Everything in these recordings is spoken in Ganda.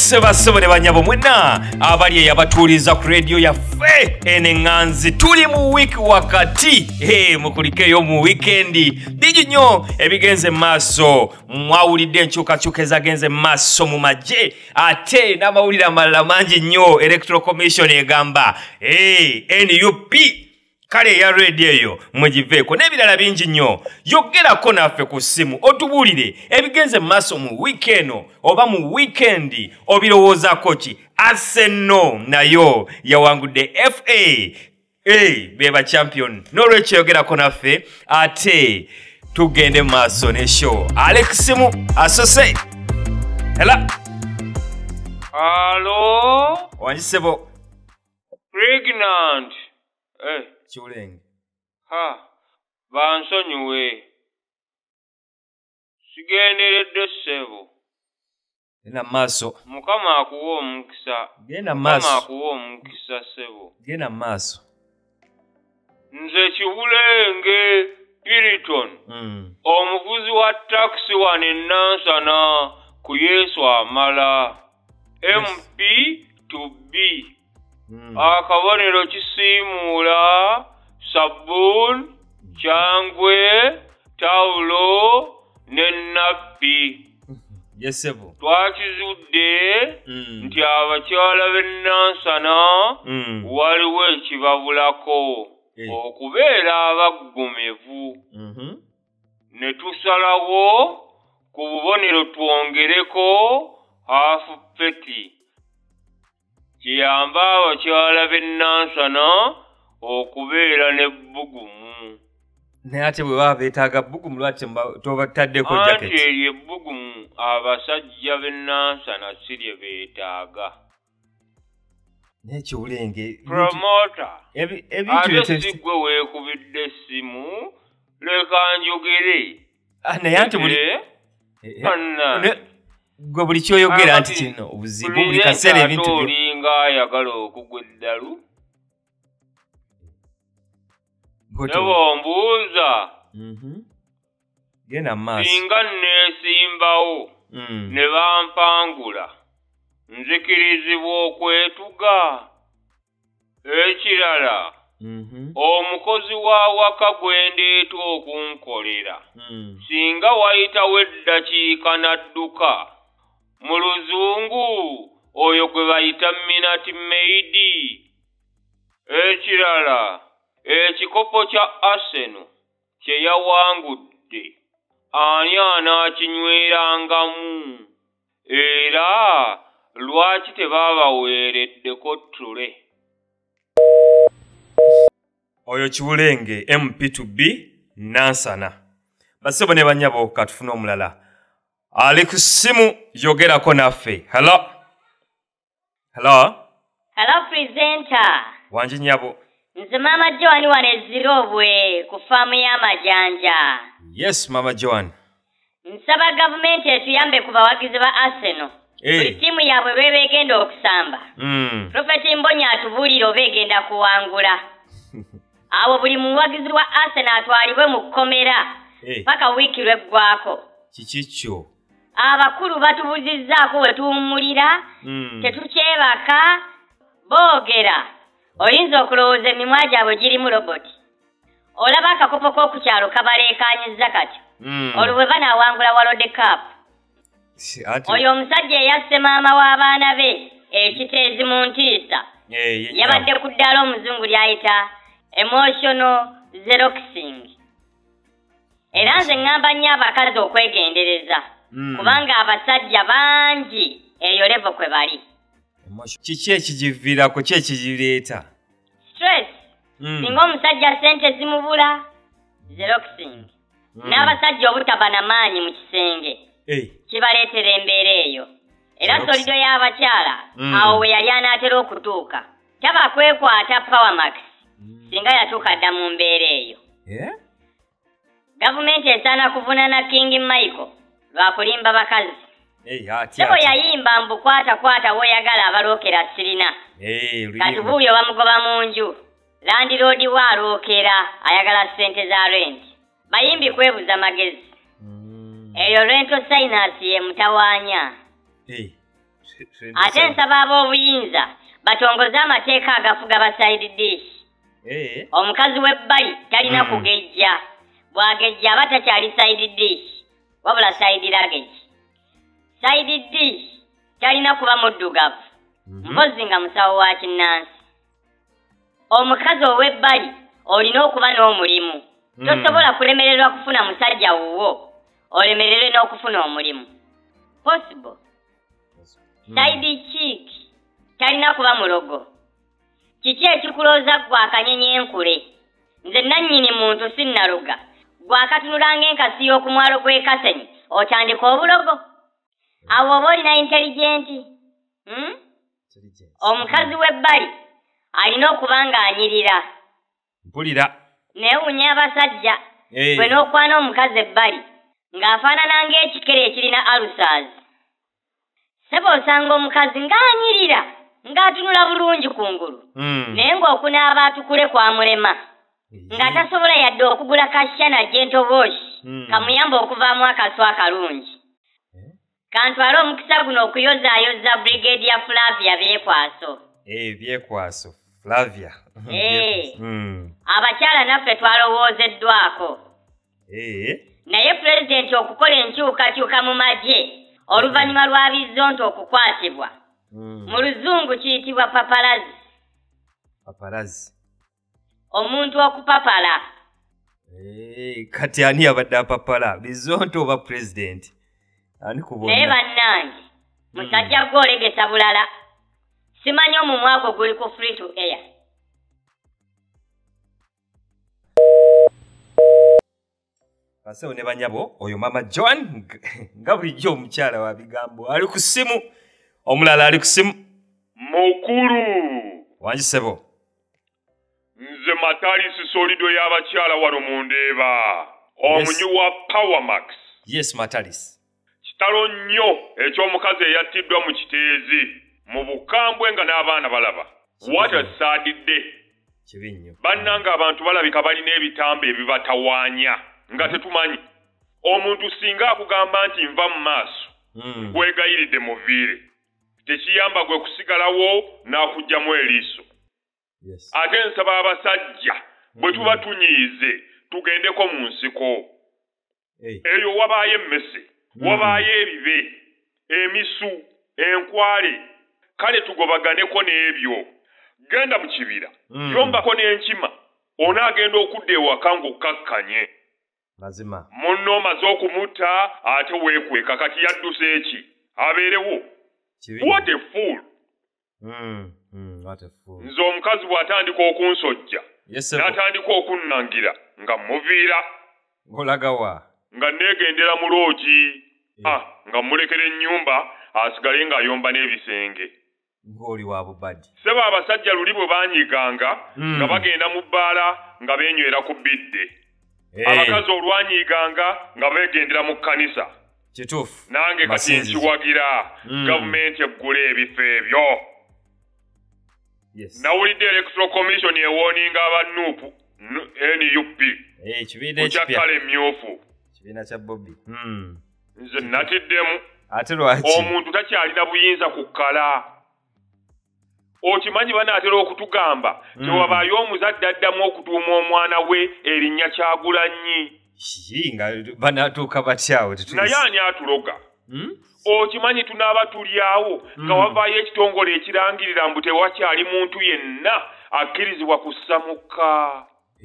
Sebasebole banyabo mwena abali eyabatuuliza ku radio yaffe enenganzi tuli mu week wakati mukulikeyo mu weekendi bigi nnyo ebigenze maaso mwawulidde enkyukakyuka ezagenze maaso mu magye ate n'amawulire amalala mangi nnyo electoral commission egamba NUP kale ya radio eyo mugiveeko n'ebirala bingi nnyo yogerako naffe ku ssimu otubuulire ebigenze maaso mu weekeno oba mu weekendi obirowoozaako ki Arsenal nayo yawangudde FA beba champion n'olwekyo yogerako naffe ate tugende maaso ne show Alex mu asose hela Hello wanjisebo pregnant Chulenge bansonyiwe sigenderedde ssebo genda maaso Mukama akuwa omukisa genda maaso Mukama akuwa omukisa ssebo genda maaso nze Kiwulenge Piriton omuvuzi wa taxi wano Nansana ku Yesu amala MP to B akabonero kisiimuula sabun kyangwe tawulo n'ennappi yesebo twakizudde nti abakyala b'e Nansana waliwo ekibabulako okubeera abaggumivu ne tusalawo ku bubonero twongereko hafu peti kiyamba abakyala b'e Nansana okubeera n'ebbugumu naye ate bwe baba beetaaga bbugumu lwaki tobataddeko jacket anti eryo ebbugumu abasajja b'e Nansana si lye beetaaga naye Kiwulenge promota ebintu si gwe weekubidde essimu leka njogere naye anti gwe buli kyoyogera nti kino obuzibu buli kaseera ebintu olinga ayagala okugwa eddalu ne bombuuza genda maaso singa neesimbawo ne bampangula nzikirizibwa okwetuga ekirala omukozi wa waka gwe ndeeta okunkolera singa wayitawo eddakiika n'adduka mu luzungu oyo gwe bayita minute maid ekirala ekikopo kya Arsenal kye yawangudde ani anaakinywerangamu era lwaki tebaabaweereddeko ttule oyo Kiwulenge MP2B Nansana basebo ne banyabo katufuna omulala ali ku ssimu yogerako naffe hello presenter wanji nyabo nze mama Joan wanezirobwe ku faamu y'amajanja yes mama Joan nsaba gavumenti etuyambe ku bawagizi ba Arsenal buli ttiimu yaabwe lwebegenda okusamba Prophet Mbonya atubuulira oba egenda kuwangula awo buli muwagizi wa Arsenal atwalibwe mu kkomera paka wiiki lweggwako kikikyo abakulu batubuzizzaako we tuwummulira tetukyebaka boogera oyinza okulowooza emimwa gyabwe girimu roboti olaba akakopo k'okukyalo kabaleekaanyizza kati olwo bwe banaawangula World Cup oyo omusajja eyasse maama w'abaana be ekiteezi mu ntiisa yabadde ku ddaala omuzungu ly'ayita emotional xeroxing era nze ŋŋamba nnyo abakazi okwegendereza kubanga abasajja bangi eyo levo kwe bali kiki ekigiviirako ki ekigireeta stress singa omusajja sente zimubula xeroxing n'abasajja obutaba namaanyi mu kisenge kibaleetera embeera eyo era solido y'abakyala awo we yali anaatera okutuuka taba kwekwata Powermax singa yatuuka dda mu mbeera eyo gavumenti esaana kuvunaana King Michael lwakulimba bakazi sebo yayimba mbu kwata woyagala abalookera sirina kati buuyo bamugoba mu nju landiroodi we alookera ayagala ssente za rent bayimbi kwebuza magezi eyo rento sinus ye mutawaanya ate nsaba ab'obuyinza batongoze amateeka agafuga ba side dish. Omukazi w'ebbali talina kugejja. Bw'agejja aba takyali side dish wabula side luggage. Side dish talina kuba muddugavu mpozi nga musawo wa kinnansi. Omukazi ow'ebbali olina okuba n'omulimu. Tosobola kulemererwa kufuna musajja wuwo olemerere n'okufuna omulimu. Possible. Side chick talina kuba mulogo. Kiki ekikulooza gwe akanyenye enkule? Nze nannyini muntu sinnaluga. Gwe akatunula ng'enkasi y'okumwalo gw'ekasenyi otandika obulogo. Awo oba olina intelligenti. Omukazi w'ebbali alina okuba ng'anyirira. Mpulira. Neewuunya abasajja bwe n'okwana omukazi ebbali ng'afaanana ng'ekikere ekirina alusaazi. Ssebo osanga omukazi ng'anyirira ng'atunula bulungi kungulu naye ng'okunaaba atukule kwamulema nga tasobola yadde okugula kashana gentobooshi kamuyamba okuvaamu akasu akalungi. Kantwale omukisa guno okuyozaayoza Brigadier Flavia Byekwaso. Byekwaso Flavia. Abakyala naffe twalowoozeddwako. Naye pulezidenti okukola enkyukakyuka mu magye oluvannyuma lwa Bizonto okukwatibwa. Mu luzungu kiyitibwa papalazi. Papalazi. Omuntu okupapala. Kati ani abadde apapala? Bizonto oba pulezidenti? Ani kubona? Naye bannange musajja gw'olegesa bulala. Simanyi omumwa gwo guli ku free to air. Basewo ne banyabo oyo mama John nga bulijjo omukyala wa bigambo ali ku ssimu. Omulala ali ku ssimu. Mukulu. Wanjisebo. Nze Matalisi solido y'abakyala wano mu Ndeeba. Omunyu wa Powermax. Yes, Matalisi. Kitalo nnyo eky'omukazi eyattiddwa mu kiteezi mu bukambwe nga n'abaana balaba. What a sad day. Kibi nnyo. Bannanga abantu balabika balina ebitambo ebibatawaanya nga tetumanyi. Omuntu singa akugamba nti nva mu maaso weegayiridde muviire. Tekiyamba gwe kusigalawo n'akugyamu eriiso. Ate nsaba abasajja bwe tuba tunyiize tugendeko mu nsiko. Eyo wabaayo emmese, wabaayo ebibe, emisu, enkwale. Kale tugobaganeko n'ebyo. Genda mu kibira, yombako n'enkima, onaagenda okudda ewaka ng'okkakkanye. Mazima. Munno omaze okumutta ate weekweka kati yadduse eki? Abeerewo. What a fool. What a fool. Nze omukazi bw'atandika okunsojja n'atandika okunnangira nga muviira. Ng'olaga wa? Nga neegendera mu loogi. Nga mulekera ennyumba asigale ng'ayomba n'ebisenge. Ng'oli wa bubadi. Ssebo abasajja luli bwe baanyiganga nga bagenda mu bbaala nga beenywera ku bidde. Abakazi olwanyiganga nga beegendera mu kkanisa. Kituufu. Nange kati nkiwagira gavumenti eggula ebifo ebyo. Nawulidde Electoral Commission ewooninga abannuupu NUP. Kukyakala emyufu. Kibiina kya Bobby. Nze natiddemu. Ate lwaki? Omuntu takyalina buyinza kukkala. Okimanyi banaatera okutugamba tewabaayo omuzadde addamu okutuuma omwana we erinnya Kyagulanyi. Nga banaatuuka batyawo naye ani atuloga? Okimanyi tunaaba tuli awo nga wavaayo ekitongole ekirangirira mbu tewakyali muntu yenna akkirizibwa kusamuka.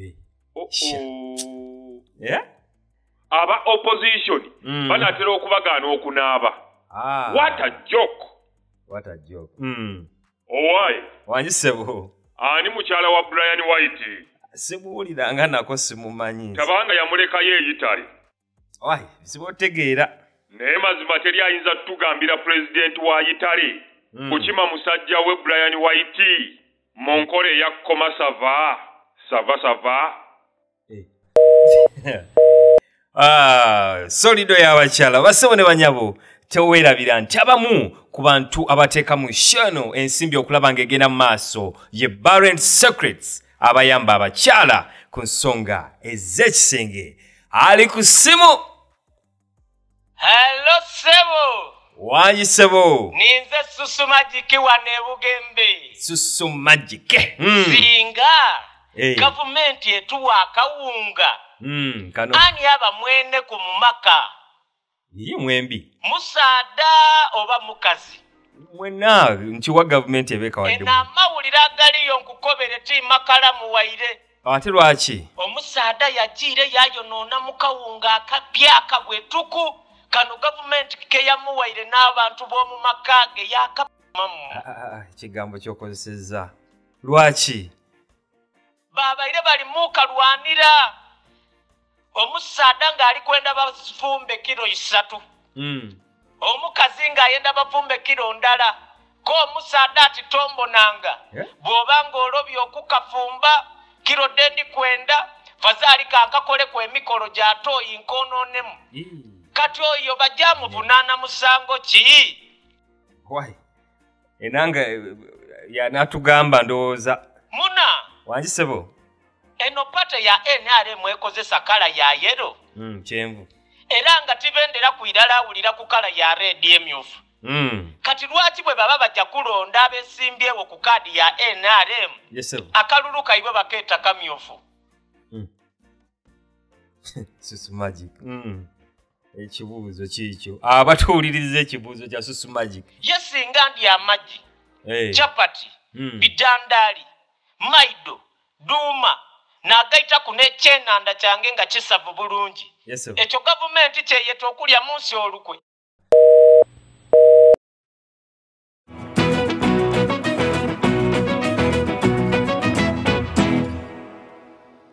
Aba opposition banaatera okubagaana okunaaba. What a joke. What a joke. Owaaye. Wanjisebo. Ani mukyala wa Brian White? Simuwuliranga nako simumanyi. Tabanga yamulekayo eyitale. Wayi, sibotegeera. Naye mazima teri ayinza tutugambira pulezidenti wa Itale kukima musajja we Brian White mu nkola eya koma sava. Solido y'abakyala bassebo ne banyabo teweerabira nti abamu ku bantu abateeka mu shono ensimbi okulaba ng'egenda mu maaso ye Barent Secrets abayamba abakyala ku nsonga ez'ekisenge ali ku ssimu. Hello Sebo. Wayisebo. Ninze Susu Magic wane Bugembe. Susu Magic. Singa. Government yetuwa akawunga. Kano. Ani aba mwene ku mumaka. Ye mwembi. Musaada oba mukazi. Mwena nchiwa government ebeka wadde. Ena mawulira galiyo nkukobere ti makala muwaire. Ate lwaki? Omusaada yajire yayonoona mukawunga akapyaka bwetuku kano government ke yamuwaire n'abantu b'omu maka ge yakamamu. Ekigambo ky'okozesezza. Lwaki? Babaire bali mukalwanira. Omusaada ng'ali kwenda bafumbe kilo 3. Omukazi ng'ayenda bafumbe kilo ndala. Ko omusaada ati tombonanga. Bw'oba ng'olobye okukafumba kilo dendi kwenda fazali kankakole kw'emikolo gy'atooyi nkonoonemu. Kati oyo bajja muvunana musango ki? Why? Enanga yanatugamba ndowooza. Muna. Wanjisebo. Eno pate ya NRM ekozesa kala ya yero. Kyenvu. Era nga tibendera kwirala awulira ku kala ya red emyufu. Kati lwaki bwe baba bajja kulonda abesimbyewo ku kadi ya NRM? Yesebo. Akalulu kaibwe bakeeta kamyufu. Susu Magic. Ekibuuzo kikyo. Abatuwuliriza ekibuuzo kya Susu Magic. Yesinga ndi amagi. Chapati. Bidandali. Maido. Duma. Nagaita ku n'ekyenanda kyange nga kisavu bulungi. Yesebo. Ekyo gavumenti kyeyeta okulya munsi olukwe.